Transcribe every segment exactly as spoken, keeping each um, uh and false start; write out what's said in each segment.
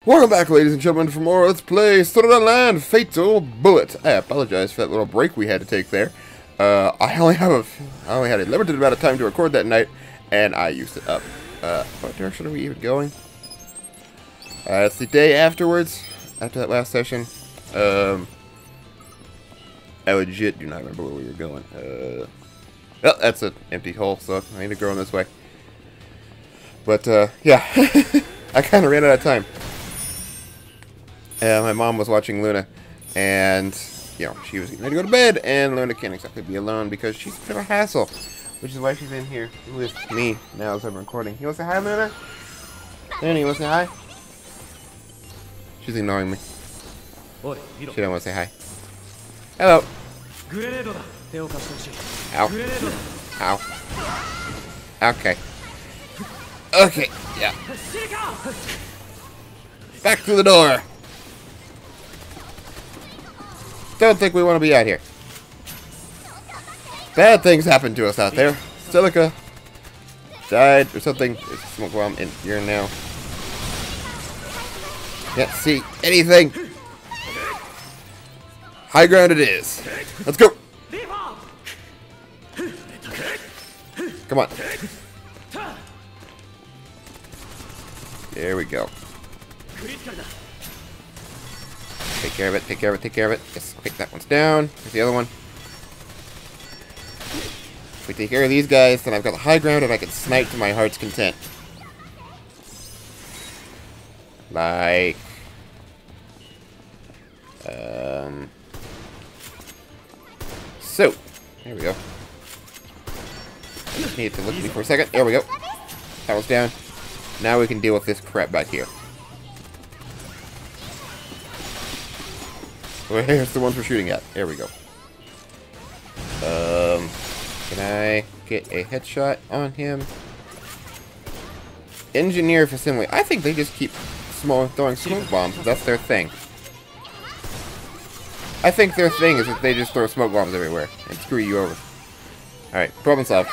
Welcome back, ladies and gentlemen, for more Let's Play Sword Art Online Fatal Bullet. I apologize for that little break we had to take there. Uh, I only have a, I only had a limited amount of time to record that night, and I used it up. Uh, what direction are we even going? Uh, it's the day afterwards, after that last session. Um, I legit do not remember where we were going. Uh, well, that's an empty hole, so I need to go in this way. But, uh, yeah, I kind of ran out of time. Uh, my mom was watching Luna, and, you know, she was getting ready to go to bed, and Luna can't exactly be alone because she's a bit of a hassle, which is why she's in here with me now as I'm recording. You want to say hi, Luna? Luna, you want to say hi? She's ignoring me. She don't want to say hi. Hello. Ow. Ow. Okay. Okay, yeah. Back through the door. Don't think we want to be out here. Bad things happen to us out there. Silica died or something. There's a smoke bomb in here now. Can't see anything. High ground it is. Let's go. Come on. There we go. Take care of it, take care of it, take care of it. Yes, okay, that one's down. There's the other one. If we take care of these guys, then I've got the high ground and I can snipe to my heart's content. Like... Um... So, there we go. I just need to look at me for a second. There we go. That was down. Now we can deal with this crap back here. Where's the ones we're shooting at? There we go. Um, can I get a headshot on him? Engineer facility. I think they just keep small throwing smoke bombs. That's their thing. I think their thing is that they just throw smoke bombs everywhere and screw you over. Alright, problem solved.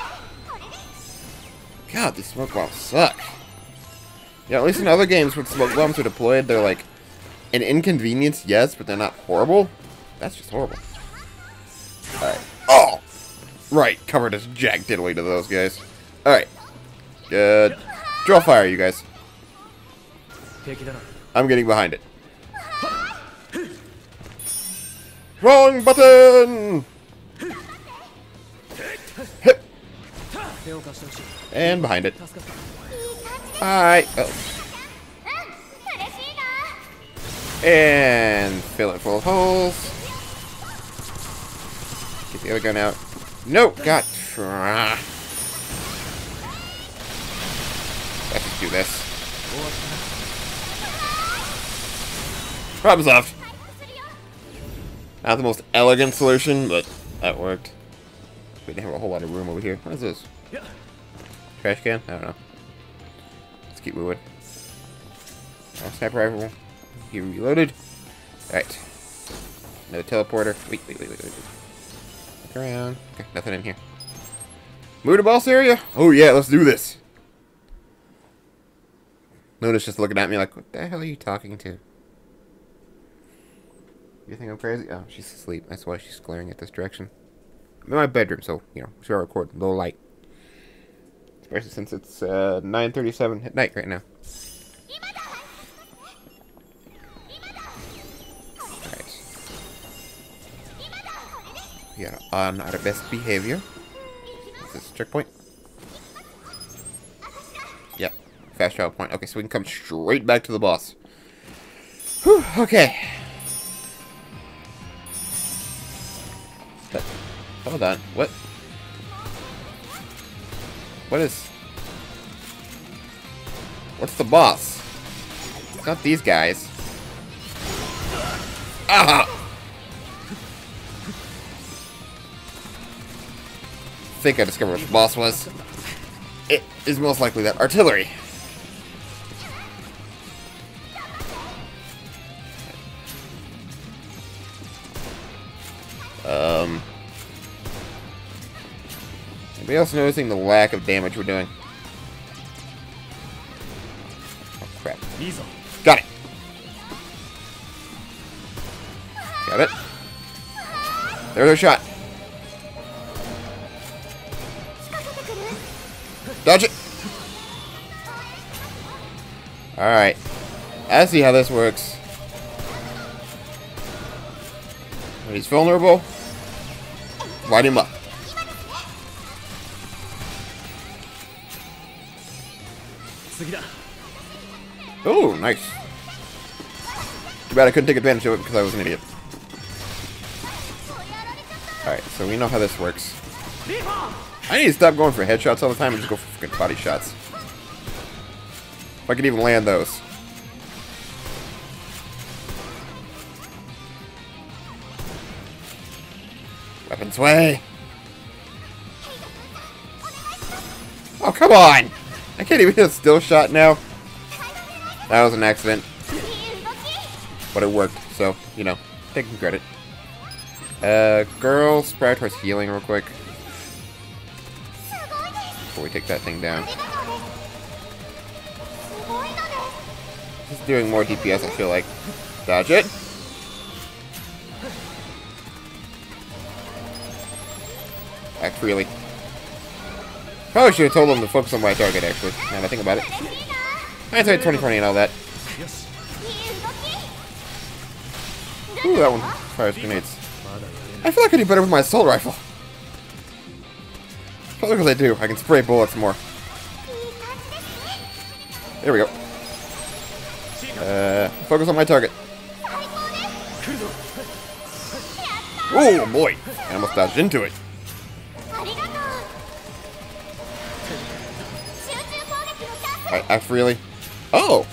God, these smoke bombs suck. Yeah, at least in other games when smoke bombs are deployed, they're like an inconvenience, yes, but they're not horrible. That's just horrible. Alright. Oh! Right, covered as jack diddly to those guys. Alright. Good. Draw fire, you guys. I'm getting behind it. Wrong button! Hip! And behind it. Alright. Oh. And fill it full of holes. Get the other gun out. No! God. Let's just do this. Problem solved. Not the most elegant solution, but that worked. We didn't have a whole lot of room over here. What is this? Trash can? I don't know. Let's keep moving. Oh, sniper rifle. He reloaded. Alright. Another teleporter. Wait, wait, wait, wait, wait. Look around. Okay, nothing in here. Move to boss area? Oh yeah, let's do this. Luna's just looking at me like, what the hell are you talking to? You think I'm crazy? Oh, she's asleep. That's why she's glaring at this direction. I'm in my bedroom, so, you know, we should record a little light. Especially since it's uh, nine thirty-seven at night right now. Alright. We are on our best behavior. Is this a checkpoint? Yep. Fast travel point. Okay, so we can come straight back to the boss. Whew, okay. But, hold on. What? What is... What's the boss? It's not these guys. Ah! I think I discovered what the boss was. It is most likely that artillery. Um... Anybody else noticing the lack of damage we're doing? Oh crap. Got it. Got it. There's our shot. Dodge it. Alright. I see how this works. When he's vulnerable, light him up. Oh, nice. Too bad I couldn't take advantage of it because I was an idiot. Alright, so we know how this works. I need to stop going for headshots all the time and just go for fucking body shots. If I could even land those. Weapons way! Oh, come on! I can't even hit a still shot now. That was an accident. But it worked, so, you know, taking credit. Uh, girls, prioritize healing real quick. Before we take that thing down. Just doing more D P S, I feel like. Dodge it. Act freely. Probably should have told them to focus on my target, actually. Now that I think about it. Hindsight twenty twenty and all that. Ooh, that one fires grenades. I feel like I do better with my assault rifle. Probably because I do. I can spray bullets more. There we go. Uh, focus on my target. Oh boy! I almost dodged into it. Alright, act freely. Oh!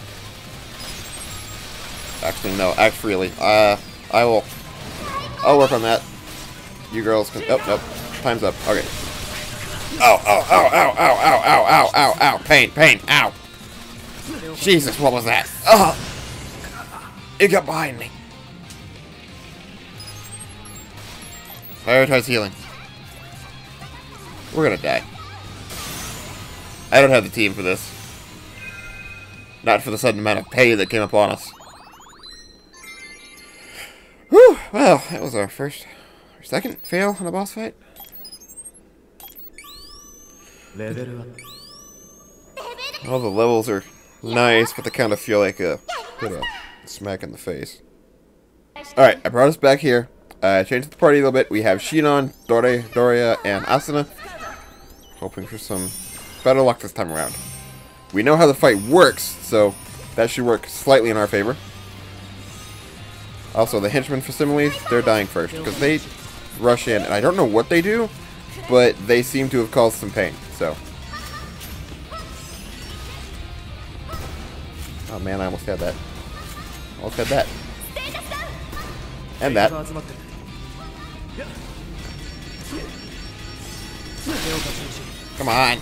Actually, no, act freely. Uh, I will... I'll work on that. You girls can... Oh, nope. Time's up. Okay. Ow, ow, ow, ow, ow, ow, ow, ow, ow, ow. Pain, pain, ow. Jesus, what was that? Oh! It got behind me. Prioritize healing. We're gonna die. I don't have the team for this. Not for the sudden amount of pay that came upon us. Whew, well, that was our first, our second fail in a boss fight. All the levels are nice, but they kind of feel like a bit of a smack in the face. Alright, I brought us back here. I uh, changed the party a little bit. We have Shinon, Dore, Doria, and Asuna. Hoping for some better luck this time around. We know how the fight works, so that should work slightly in our favor. Also, the henchmen for similes, they're dying first, because they rush in, and I don't know what they do, but they seem to have caused some pain, so. Oh man, I almost had that. Almost had that. And that. Come on.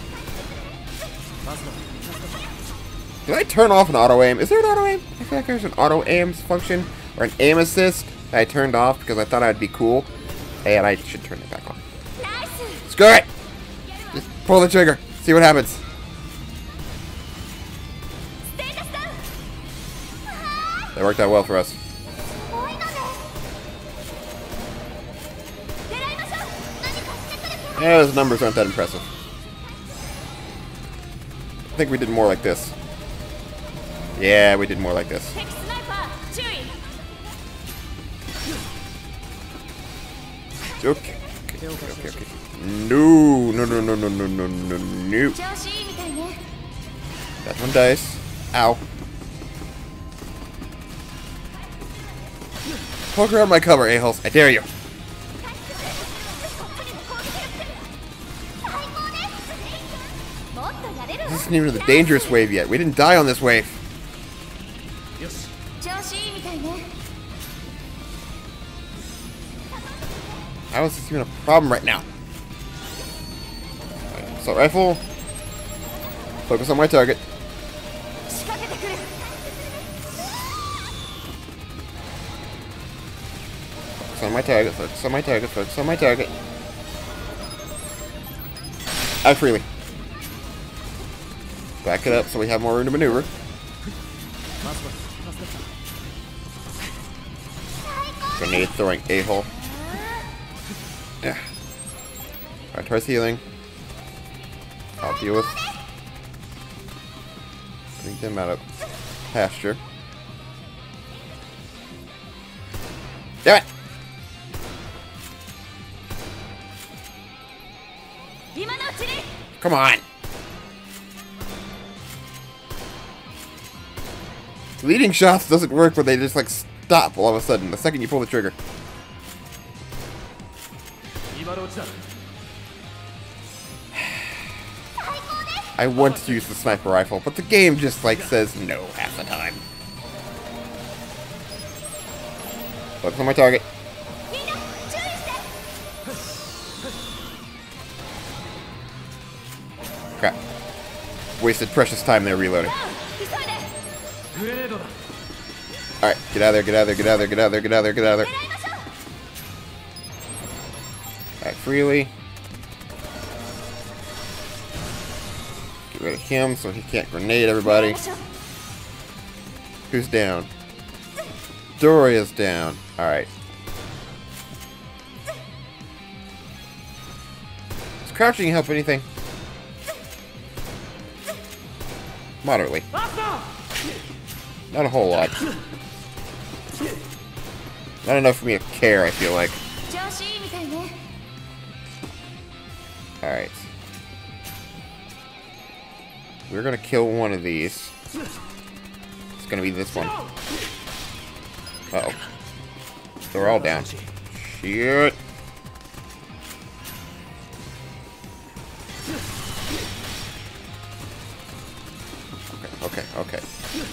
Did I turn off an auto-aim? Is there an auto-aim? I feel like there's an auto-aim function, or an aim assist that I turned off because I thought I'd be cool. And I should turn it back on. Screw it! Just pull the trigger. See what happens. That worked out well for us. Yeah, those numbers aren't that impressive. I think we did more like this. Yeah, we did more like this. Okay. Okay, okay, okay. No, no, no, no, no, no, no, no, no. That one dies. Ow. Poke around my cover, a-holes. I dare you. This isn't even the dangerous wave yet. We didn't die on this wave. How is this even a problem right now? Right, assault rifle. Focus on my target. Focus on my target. Focus on my target. Focus on my target. Act freely. Back it up so we have more room to maneuver. Grenade throwing a-hole. Yeah. Alright, Tor's healing. I'll deal with. Bring them out of pasture. Damn it! Come on! Leading shots doesn't work where they just like stop all of a sudden the second you pull the trigger. I want to use the sniper rifle, but the game just like says no half the time. Focus on my target. Crap. Wasted precious time there reloading. Alright, get out of there, get out of there, get out of there, get out of there, get out of there, get out of there. Alright, freely. Get rid of him so he can't grenade everybody. Who's down? Doria's down. Alright. Does crouching help anything? Moderately. Not a whole lot. Not enough for me to care, I feel like. Alright. We're gonna kill one of these. It's gonna be this one. Uh-oh. They're all down. Shit. Okay, okay, okay.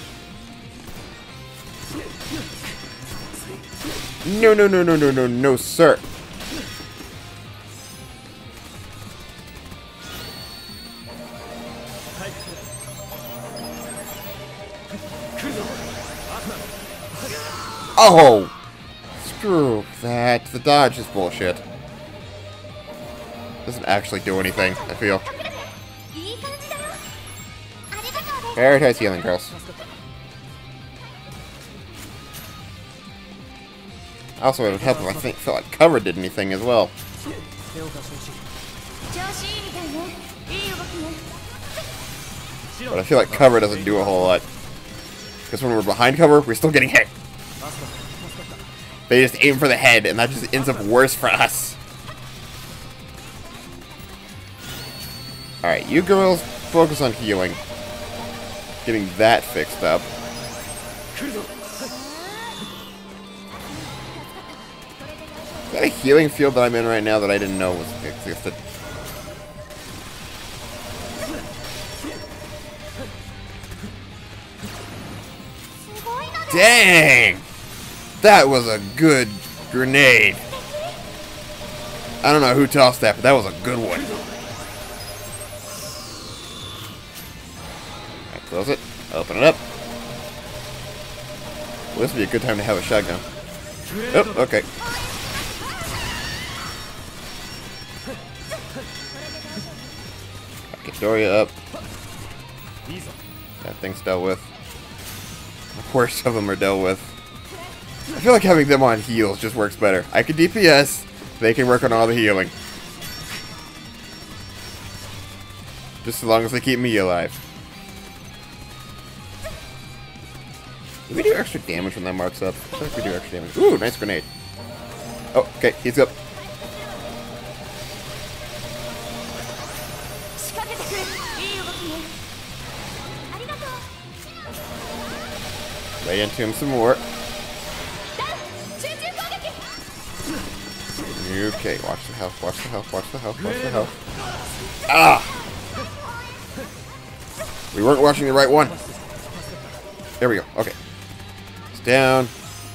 No, no, no, no, no, no, no, sir. Oh! Screw that. The dodge is bullshit. Doesn't actually do anything, I feel. Prioritize healing, girls. Also, it would help if I think, felt like cover did anything as well. But I feel like cover doesn't do a whole lot. Because when we're behind cover, we're still getting hit. They just aim for the head, and that just ends up worse for us. Alright, you girls focus on healing. Getting that fixed up. Is that a healing field that I'm in right now that I didn't know was existed? Dang! That was a good grenade. I don't know who tossed that, but that was a good one. Alright, close it. Open it up. Well, this would be a good time to have a shotgun. Oh, okay. Get Doria up. That thing's dealt with. The worst of them are dealt with. I feel like having them on heals just works better. I can D P S, they can work on all the healing. Just as long as they keep me alive. Do we do extra damage when that marks up? I feel like we do extra damage. Ooh, nice grenade. Oh, okay, he's up. Lay into him some more. Okay, watch the health, watch the health, watch the health, watch the health. Ah! We weren't watching the right one. There we go, okay. It's down.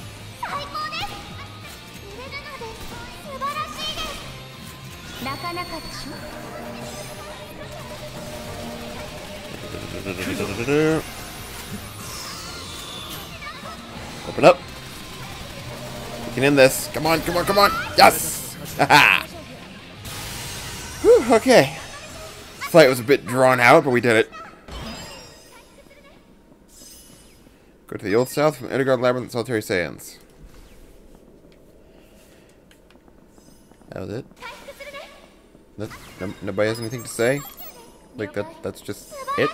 Open up. We can end this. Come on, come on, come on. Yes! Haha! Whew, okay. Fight was a bit drawn out, but we did it. Good to the Old South from Underground Labyrinth and Solitary Sands. That was it? That, no, nobody has anything to say? Like, that? that's just it?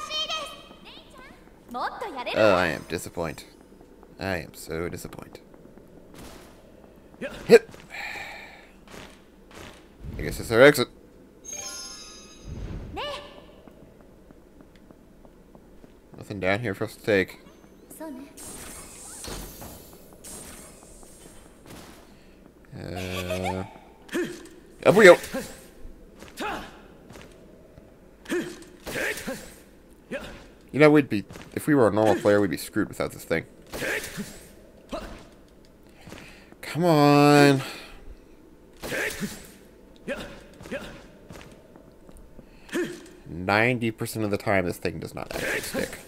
Oh, I am disappointed. I am so disappointed. Hit! I guess it's our exit. Nothing down here for us to take. Uh, up we go! You know, we'd be, if we were a normal player, we'd be screwed without this thing. Come on. ninety percent of the time, this thing does not actually stick.